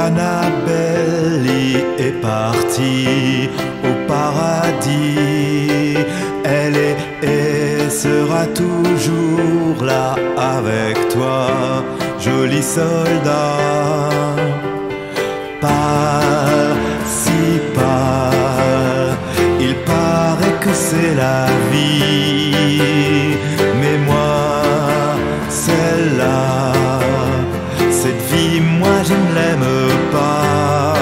Annabelle est partie au paradis. Elle est et sera toujours là avec toi, joli soldat. Pâle, si pâle, il paraît que c'est la vie. Mais moi, celle-là, cette vie, moi je ne l'aime pas.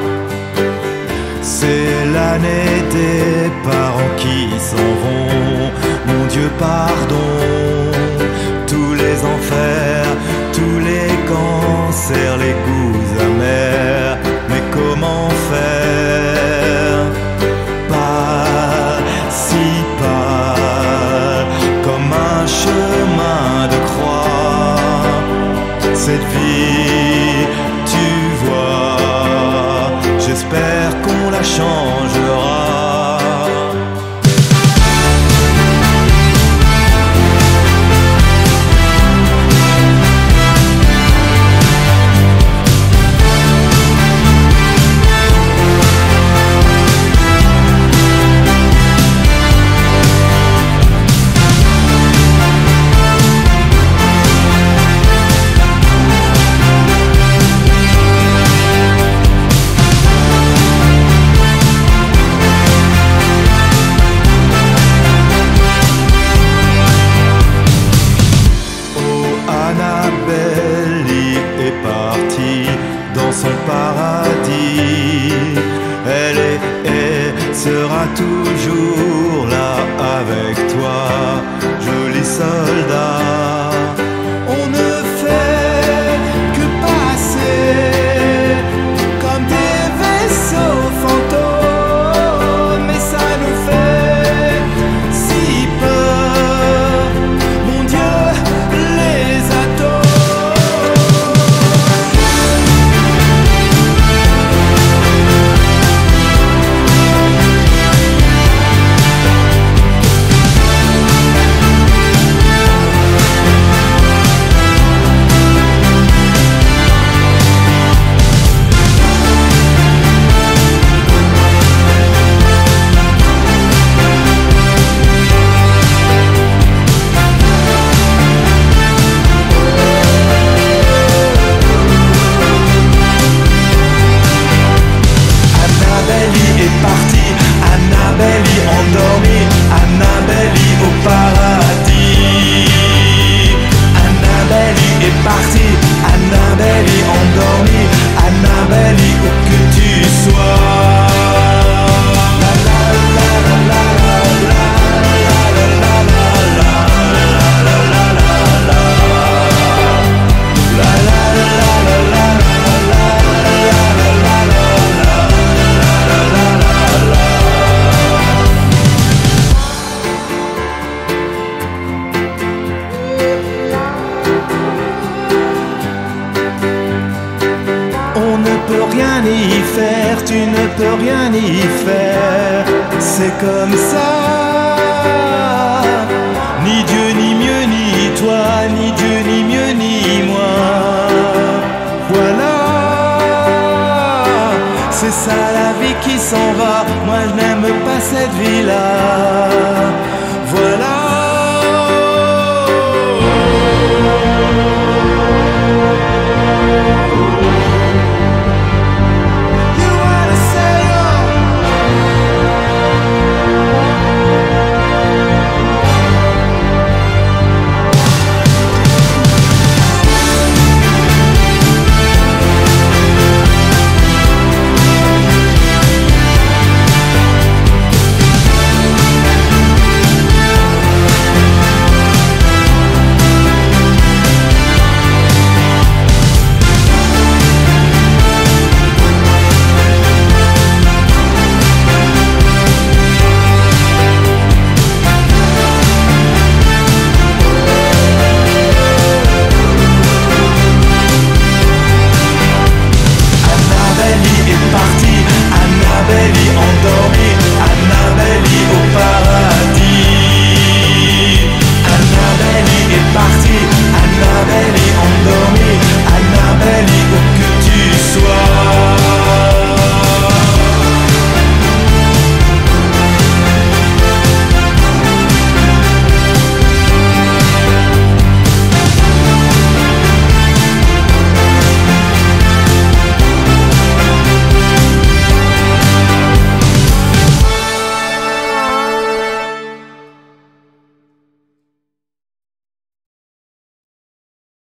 C'est l'année des parents qui s'en vont. Mon Dieu, pardon. Tous les enfers, tous les cancers, les goûts amers. Mais comment faire? Pas si pâle, comme un chemin de croix. Cette vie, tu vois, j'espère qu'on la changera. Annabelle est partie dans son paradis. Elle est et sera toujours là avec toi, joli soldat. On ne fait que passer comme des vaisseaux fantômes, mais ça nous fait si peur, mon Dieu. Annabelle endormie, Annabelle au paradis. Annabelle est partie, Annabelle endormie, Annabelle où que tu sois. La la la la la la la la la la la la la la la. On ne peut rien y faire, tu ne peux rien y faire, c'est comme ça. Ni Dieu, ni mieux, ni toi, ni Dieu, ni mieux, ni moi. Voilà, c'est ça la vie qui s'en va, moi je n'aime pas cette vie-là.